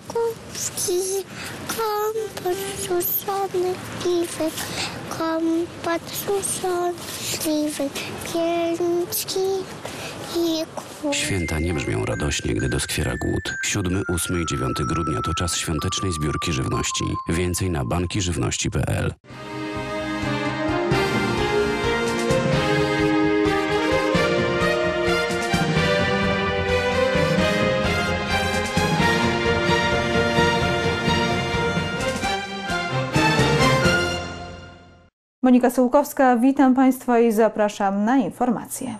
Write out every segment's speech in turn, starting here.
Żuczkowski, kompot suszony, piwy, kompot suszony, śliwy, pięczki i kół. Święta nie brzmią radośnie, gdy doskwiera głód. 7, 8 i 9 grudnia to czas świątecznej zbiórki żywności. Więcej na bankiżywności.pl. Monika Sułkowska, witam Państwa i zapraszam na informacje.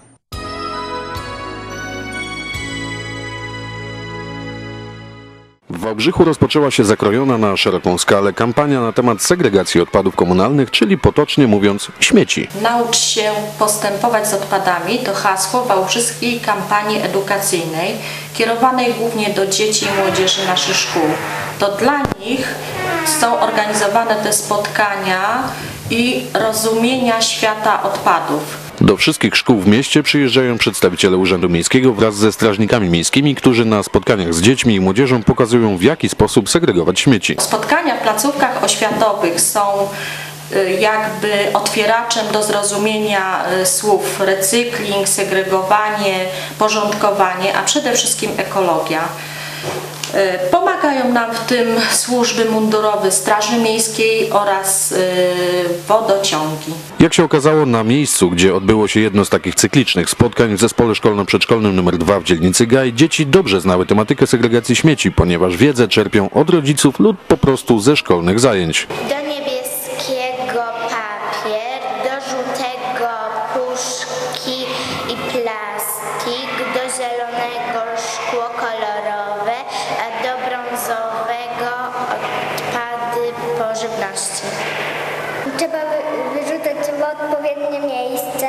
W Wałbrzychu rozpoczęła się zakrojona na szeroką skalę kampania na temat segregacji odpadów komunalnych, czyli potocznie mówiąc śmieci. Naucz się postępować z odpadami to hasło wałbrzyskiej kampanii edukacyjnej kierowanej głównie do dzieci i młodzieży naszych szkół. To dla nich są organizowane te spotkania i rozumienia świata odpadów. Do wszystkich szkół w mieście przyjeżdżają przedstawiciele Urzędu Miejskiego wraz ze strażnikami miejskimi, którzy na spotkaniach z dziećmi i młodzieżą pokazują, w jaki sposób segregować śmieci. Spotkania w placówkach oświatowych są jakby otwieraczem do zrozumienia słów recykling, segregowanie, porządkowanie, a przede wszystkim ekologia. Pomagają nam w tym służby mundurowe Straży Miejskiej oraz wodociągi. Jak się okazało, na miejscu, gdzie odbyło się jedno z takich cyklicznych spotkań w zespole szkolno-przedszkolnym nr 2 w dzielnicy Gaj, dzieci dobrze znały tematykę segregacji śmieci, ponieważ wiedzę czerpią od rodziców lub po prostu ze szkolnych zajęć. Do niebieskiego papier, do żółtego puszki i plastik, do zielonego szkło kolorowe, a do brązowego odpady po żywności. Trzeba wyrzucać w odpowiednie miejsce,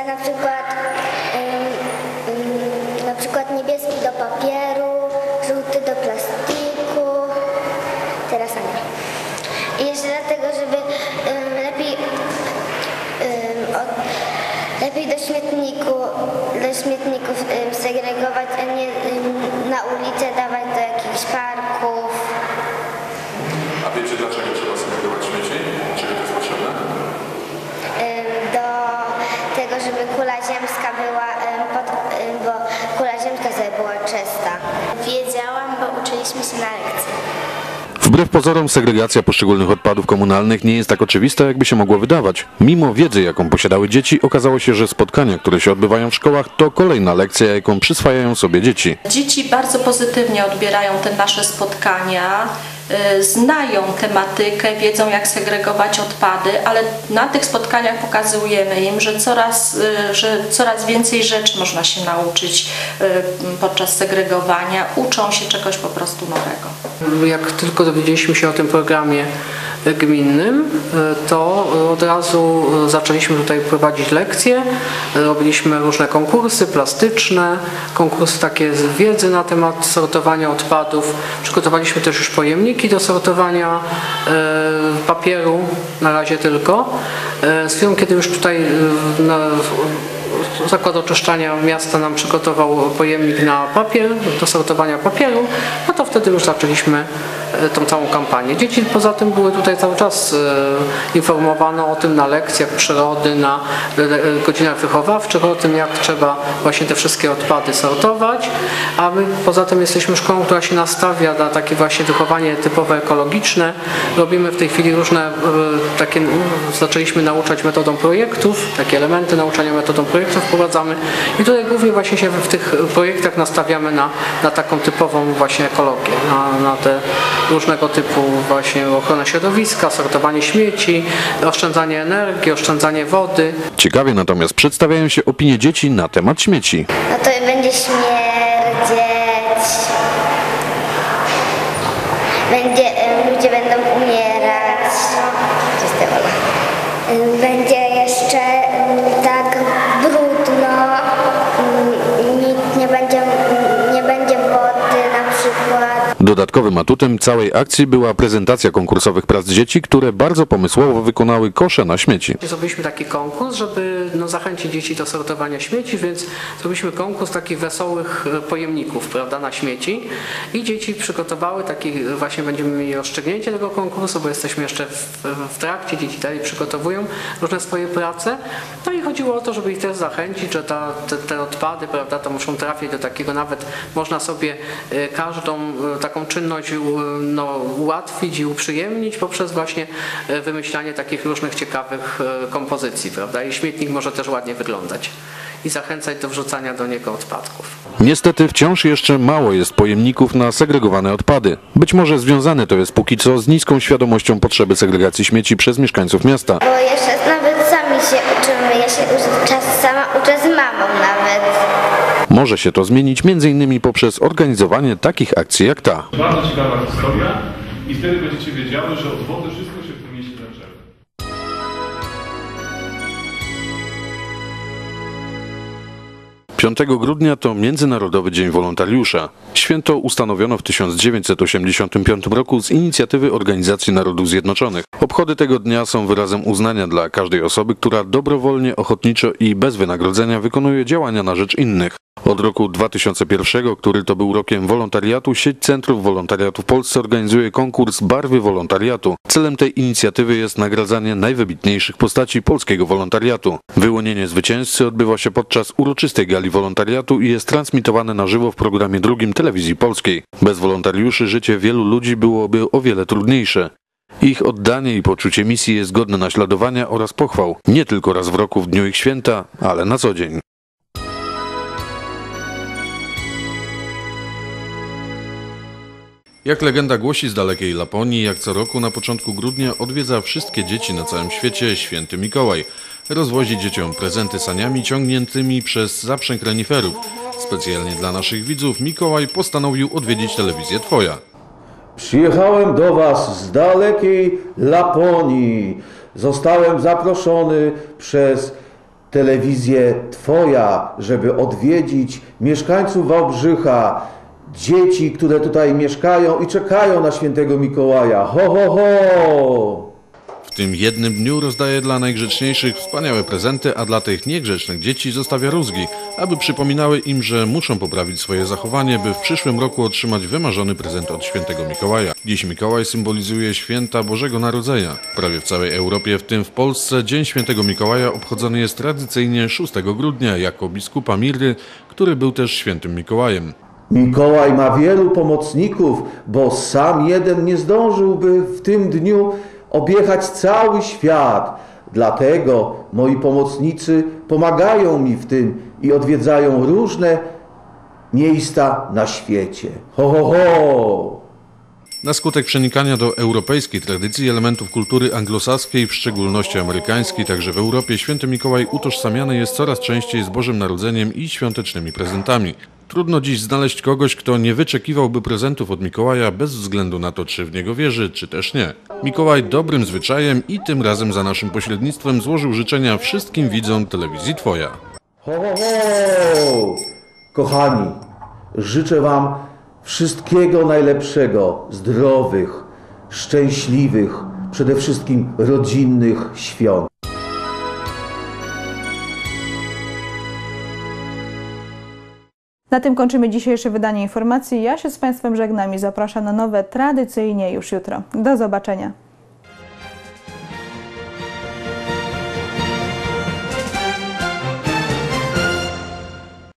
na przykład niebieski do papieru, żółty do plastiku, teraz nie. I jeszcze dlatego, żeby lepiej do śmietników segregować, a nie na ulicę dawać do jakichś parków. A wiecie, dlaczego trzeba segregować śmieci? Czego to jest potrzebne? Do tego, żeby kula ziemska była, bo kula ziemska sobie była czysta. Wiedziałam, bo uczyliśmy się na lekcji. Wbrew pozorom segregacja poszczególnych odpadów komunalnych nie jest tak oczywista, jakby się mogło wydawać. Mimo wiedzy, jaką posiadały dzieci, okazało się, że spotkania, które się odbywają w szkołach, to kolejna lekcja, jaką przyswajają sobie dzieci. Dzieci bardzo pozytywnie odbierają te nasze spotkania, znają tematykę, wiedzą jak segregować odpady, ale na tych spotkaniach pokazujemy im, że coraz więcej rzeczy można się nauczyć podczas segregowania, uczą się czegoś po prostu nowego. Jak tylko dowiedzieliśmy się o tym programie gminnym, to od razu zaczęliśmy tutaj prowadzić lekcje, robiliśmy różne konkursy plastyczne, konkursy takie z wiedzy na temat sortowania odpadów, przygotowaliśmy też już pojemniki do sortowania papieru, na razie tylko. Z chwilą, kiedy już tutaj Zakład Oczyszczania Miasta nam przygotował pojemnik na papier, do sortowania papieru, no to wtedy już zaczęliśmy tą całą kampanię. Dzieci poza tym były tutaj cały czas informowane o tym na lekcjach przyrody, na godzinach wychowawczych, o tym jak trzeba właśnie te wszystkie odpady sortować, a my poza tym jesteśmy szkołą, która się nastawia na takie właśnie wychowanie typowo ekologiczne. Robimy w tej chwili różne takie, zaczęliśmy nauczać metodą projektów, takie elementy nauczania metodą projektów wprowadzamy i tutaj głównie właśnie się w tych projektach nastawiamy na taką typową właśnie ekologię, na te różnego typu właśnie ochronę środowiska, sortowanie śmieci, oszczędzanie energii, oszczędzanie wody. Ciekawie natomiast przedstawiają się opinie dzieci na temat śmieci. No to będzie śmierdzieć, ludzie będą umierać, będzie jeszcze tak brudno, nikt nie będzie wody na przykład. Dodatkowym atutem całej akcji była prezentacja konkursowych prac dzieci, które bardzo pomysłowo wykonały kosze na śmieci. Zrobiliśmy taki konkurs, żeby zachęcić dzieci do sortowania śmieci, więc zrobiliśmy konkurs takich wesołych pojemników, prawda, na śmieci i dzieci przygotowały taki, właśnie będziemy mieli rozstrzygnięcie tego konkursu, bo jesteśmy jeszcze w trakcie, dzieci dalej przygotowują różne swoje prace. No i chodziło o to, żeby ich też zachęcić, że te odpady, prawda, to muszą trafić do takiego, nawet można sobie każdą taką czynność ułatwić i uprzyjemnić poprzez właśnie wymyślanie takich różnych ciekawych kompozycji, prawda? I śmietnik może też ładnie wyglądać i zachęcać do wrzucania do niego odpadków. Niestety wciąż jeszcze mało jest pojemników na segregowane odpady. Być może związane to jest póki co z niską świadomością potrzeby segregacji śmieci przez mieszkańców miasta. Bo jeszcze nawet sami się uczymy, ja się sama uczę z mamą nawet. Może się to zmienić m.in. poprzez organizowanie takich akcji jak ta. Bardzo ciekawa historia i wtedy będziecie wiedziały, że od wody wszystko się w tym mieście zaczęło. 5 grudnia to Międzynarodowy Dzień Wolontariusza. Święto ustanowiono w 1985 roku z inicjatywy Organizacji Narodów Zjednoczonych. Obchody tego dnia są wyrazem uznania dla każdej osoby, która dobrowolnie, ochotniczo i bez wynagrodzenia wykonuje działania na rzecz innych. Od roku 2001, który to był rokiem wolontariatu, sieć centrów wolontariatu w Polsce organizuje konkurs Barwy Wolontariatu. Celem tej inicjatywy jest nagradzanie najwybitniejszych postaci polskiego wolontariatu. Wyłonienie zwycięzcy odbywa się podczas uroczystej gali wolontariatu i jest transmitowane na żywo w programie drugim Telewizji Polskiej. Bez wolontariuszy życie wielu ludzi byłoby o wiele trudniejsze. Ich oddanie i poczucie misji jest godne naśladowania oraz pochwał. Nie tylko raz w roku w dniu ich święta, ale na co dzień. Jak legenda głosi z dalekiej Laponii, jak co roku na początku grudnia odwiedza wszystkie dzieci na całym świecie święty Mikołaj. Rozwozi dzieciom prezenty saniami ciągniętymi przez zaprzęg reniferów. Specjalnie dla naszych widzów Mikołaj postanowił odwiedzić telewizję Twoja. Przyjechałem do Was z dalekiej Laponii. Zostałem zaproszony przez telewizję Twoja, żeby odwiedzić mieszkańców Wałbrzycha, dzieci, które tutaj mieszkają i czekają na świętego Mikołaja. Ho, ho, ho! W tym jednym dniu rozdaje dla najgrzeczniejszych wspaniałe prezenty, a dla tych niegrzecznych dzieci zostawia rózgi, aby przypominały im, że muszą poprawić swoje zachowanie, by w przyszłym roku otrzymać wymarzony prezent od świętego Mikołaja. Dziś Mikołaj symbolizuje święta Bożego Narodzenia. Prawie w całej Europie, w tym w Polsce, Dzień Świętego Mikołaja obchodzony jest tradycyjnie 6 grudnia jako biskupa Mirry, który był też świętym Mikołajem. Mikołaj ma wielu pomocników, bo sam jeden nie zdążyłby w tym dniu objechać cały świat. Dlatego moi pomocnicy pomagają mi w tym i odwiedzają różne miejsca na świecie. Ho, ho, ho! Na skutek przenikania do europejskiej tradycji elementów kultury anglosaskiej, w szczególności amerykańskiej, także w Europie, święty Mikołaj utożsamiany jest coraz częściej z Bożym Narodzeniem i świątecznymi prezentami. Trudno dziś znaleźć kogoś, kto nie wyczekiwałby prezentów od Mikołaja bez względu na to, czy w niego wierzy, czy też nie. Mikołaj dobrym zwyczajem i tym razem za naszym pośrednictwem złożył życzenia wszystkim widzom telewizji Twoja. Ho, ho, ho! Kochani, życzę Wam wszystkiego najlepszego, zdrowych, szczęśliwych, przede wszystkim rodzinnych świąt. Na tym kończymy dzisiejsze wydanie informacji. Ja się z Państwem żegnam i zapraszam na nowe tradycyjnie już jutro. Do zobaczenia.